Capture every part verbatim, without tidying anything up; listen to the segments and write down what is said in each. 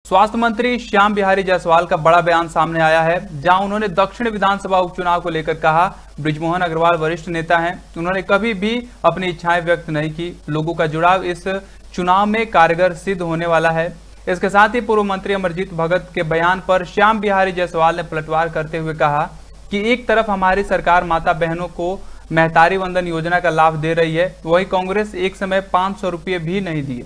स्वास्थ्य मंत्री श्याम बिहारी जायसवाल का बड़ा बयान सामने आया है, जहां उन्होंने दक्षिण विधानसभा उपचुनाव को लेकर कहा, बृजमोहन अग्रवाल वरिष्ठ नेता हैं, उन्होंने कभी भी अपनी इच्छाएं व्यक्त नहीं की। लोगों का जुड़ाव इस चुनाव में कारगर सिद्ध होने वाला है। इसके साथ ही पूर्व मंत्री अमरजीत भगत के बयान पर श्याम बिहारी जायसवाल ने पलटवार करते हुए कहा कि एक तरफ हमारी सरकार माता बहनों को महतारी वंदन योजना का लाभ दे रही है, वही कांग्रेस एक समय पांच सौ रुपये भी नहीं दिए।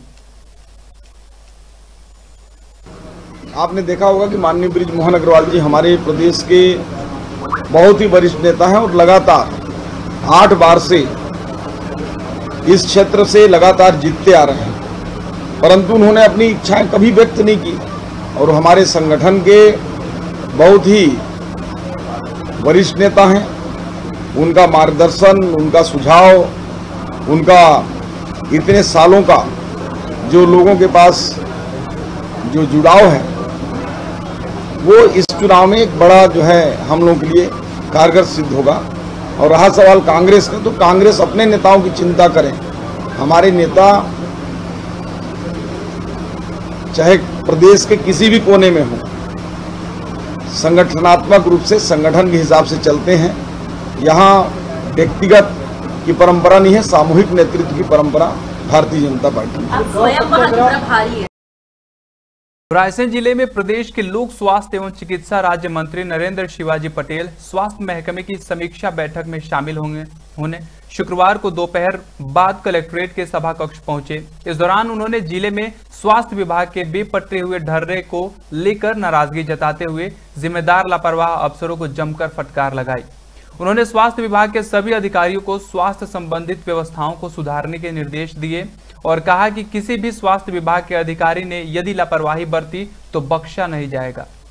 आपने देखा होगा कि माननीय बृजमोहन अग्रवाल जी हमारे प्रदेश के बहुत ही वरिष्ठ नेता हैं और लगातार आठ बार से इस क्षेत्र से लगातार जीतते आ रहे हैं, परंतु उन्होंने अपनी इच्छाएं कभी व्यक्त नहीं की। और हमारे संगठन के बहुत ही वरिष्ठ नेता हैं, उनका मार्गदर्शन, उनका सुझाव, उनका इतने सालों का जो लोगों के पास जो जुड़ाव है, वो इस चुनाव में एक बड़ा जो है हम लोगों के लिए कारगर सिद्ध होगा। और रहा सवाल कांग्रेस का, तो कांग्रेस अपने नेताओं की चिंता करें। हमारे नेता चाहे प्रदेश के किसी भी कोने में हो, संगठनात्मक रूप से संगठन के हिसाब से चलते हैं। यहाँ व्यक्तिगत की परंपरा नहीं है, सामूहिक नेतृत्व की परंपरा भारतीय जनता पार्टी है। रायसेन जिले में प्रदेश के लोक स्वास्थ्य एवं चिकित्सा राज्य मंत्री नरेंद्र शिवाजी पटेल स्वास्थ्य महकमे की समीक्षा बैठक में शामिल होंगे होने शुक्रवार को दोपहर बाद कलेक्ट्रेट के सभा कक्ष पहुंचे। इस दौरान उन्होंने जिले में स्वास्थ्य विभाग के बेपटरे हुए ढर्रे को लेकर नाराजगी जताते हुए जिम्मेदार लापरवाह अफसरों को जमकर फटकार लगाई। उन्होंने स्वास्थ्य विभाग के सभी अधिकारियों को स्वास्थ्य संबंधित व्यवस्थाओं को सुधारने के निर्देश दिए और कहा कि किसी भी स्वास्थ्य विभाग के अधिकारी ने यदि लापरवाही बरती तो बख्शा नहीं जाएगा।